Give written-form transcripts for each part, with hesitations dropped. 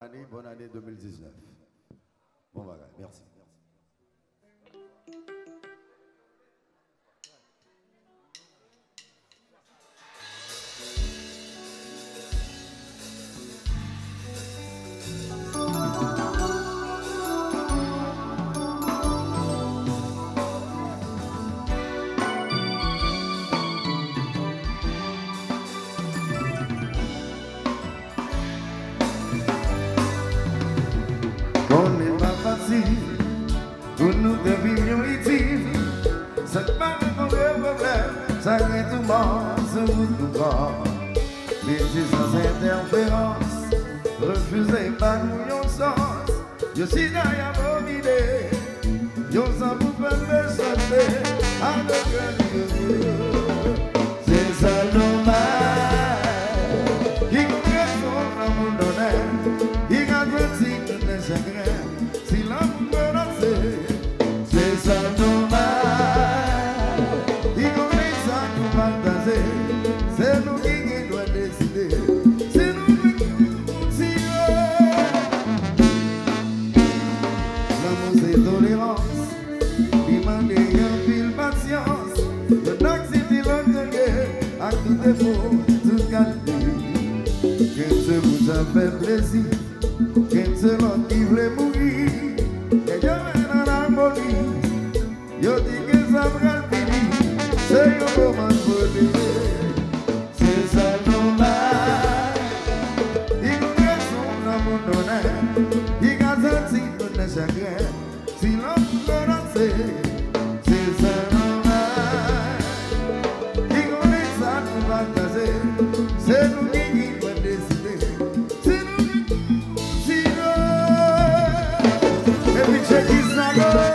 Bonne année 2019. Bon bagage, merci. Pour nous de vivre ici, c'est pas un problème, ça est tout mort sur tout corps. Mais c'est sans interférence, refusez pas nous yon sens. Yo si d'ailleurs vos idées, yo sans vous faire me santé, avec un c'est ça normal. Qui comprend son amour d'honneur, qui garantit que les chagrins. C'est ça normal. Il connaît ça nous partager. C'est nous qui doit décider. C'est nous qui continuer. L'amour c'est tolérance. Demander un pile patience. Le accepter l'autre à tout défaut, tout calcul. Qu'un seul vous a fait plaisir. Qu'un seul autre qui voulait mourir. Yo dis que ça va finir, c'est un moment volé, c'est ça normal. Il connaît son amour d'honneur, il a senti ton chagrin, si l'on peut danser, c'est ça normal. Il connaît ça nous va passer, c'est nous qui va décider, c'est nous qui décidons. Et puis check this out.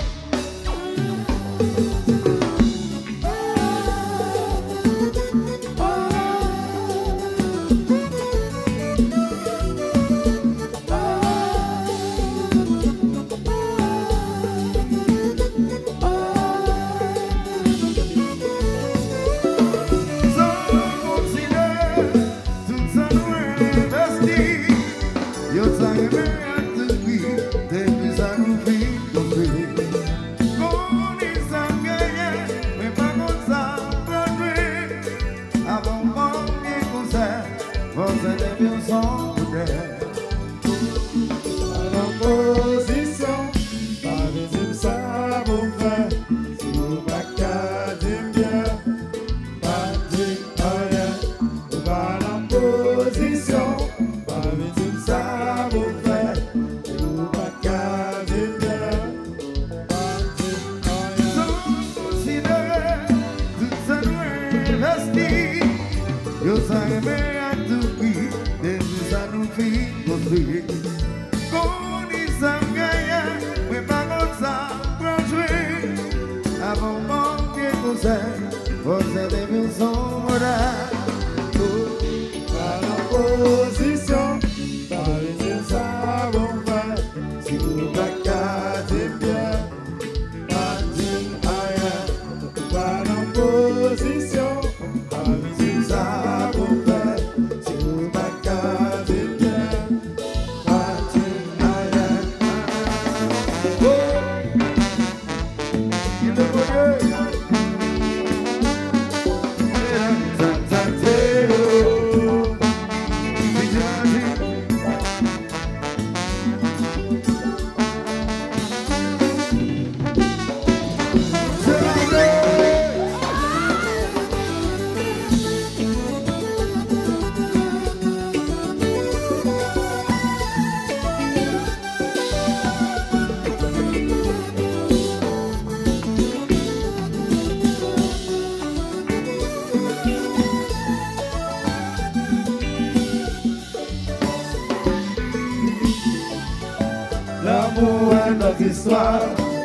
L'amour est notre histoire,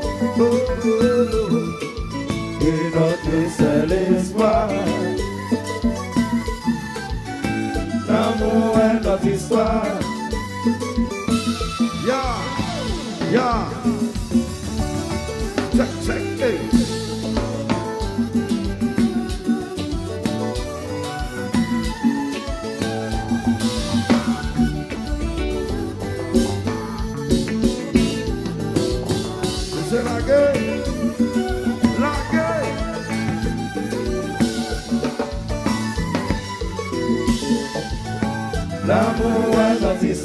et notre seul espoir. L'amour est notre histoire. Yeah, yeah. Check, check, hey.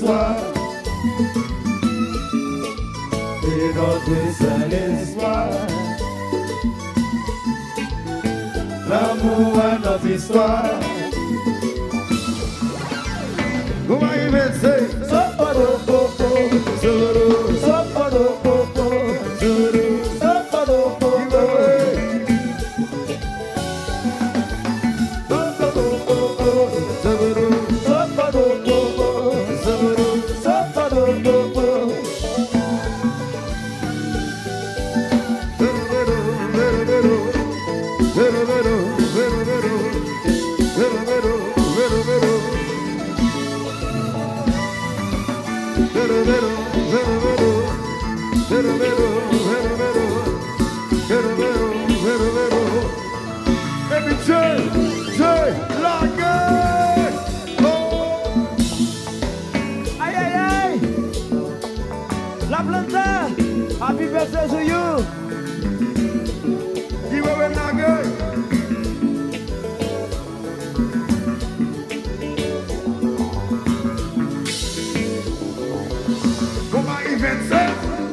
histoire. Et notre seul espoir. L'amour est notre histoire. Comment il va dire? Sopodopopo, zuru, sopodopopo, zuru, sopodopopo. Happy birthday to you! You were not good. Comment il fait ça?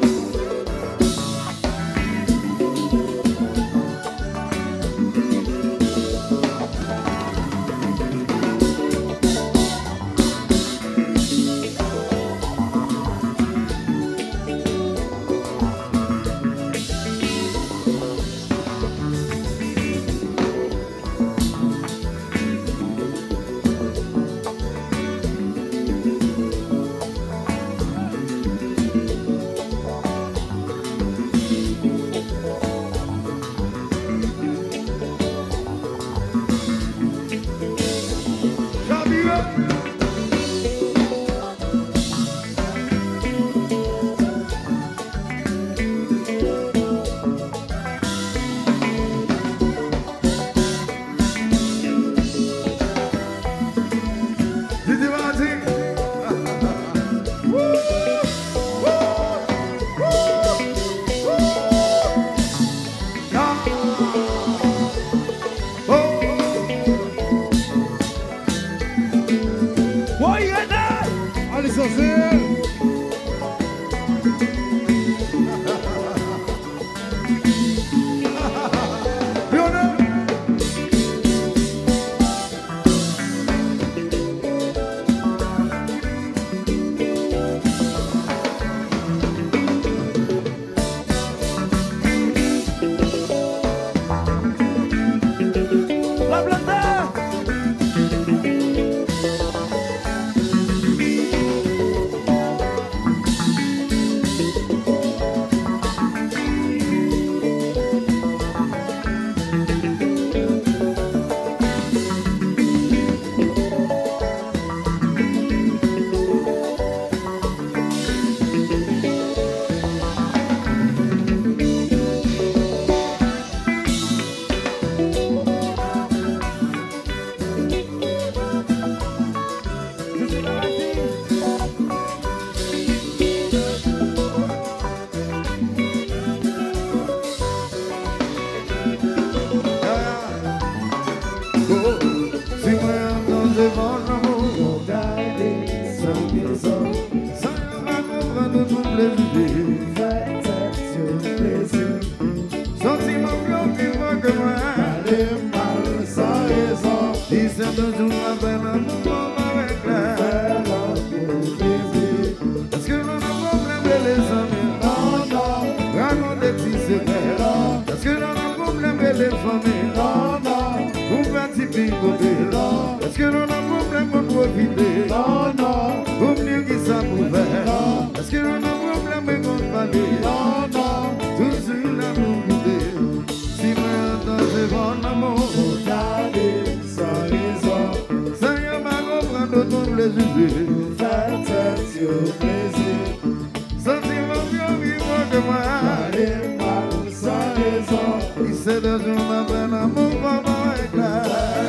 Est-ce que l'on a problème pour profiter? Non, non. Pour venir qui ça pour faire? Est-ce que l'on a problème pour parler? Non, non. Tout sur la mobilité. Si maintenant c'est bon amour, Regardez sans raison. ça y est, ma comprendre tout les juger. Faites sur plaisir. Sentiment bien vivant que moi. Allez mal sans raison. Il s'est de jour ma peine amour, maman éclat.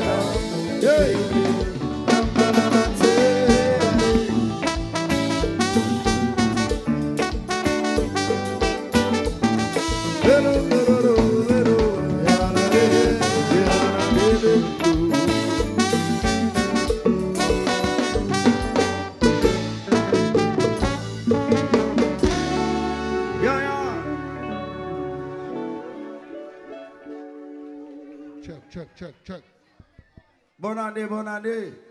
Hey! Bonne année, bonne année.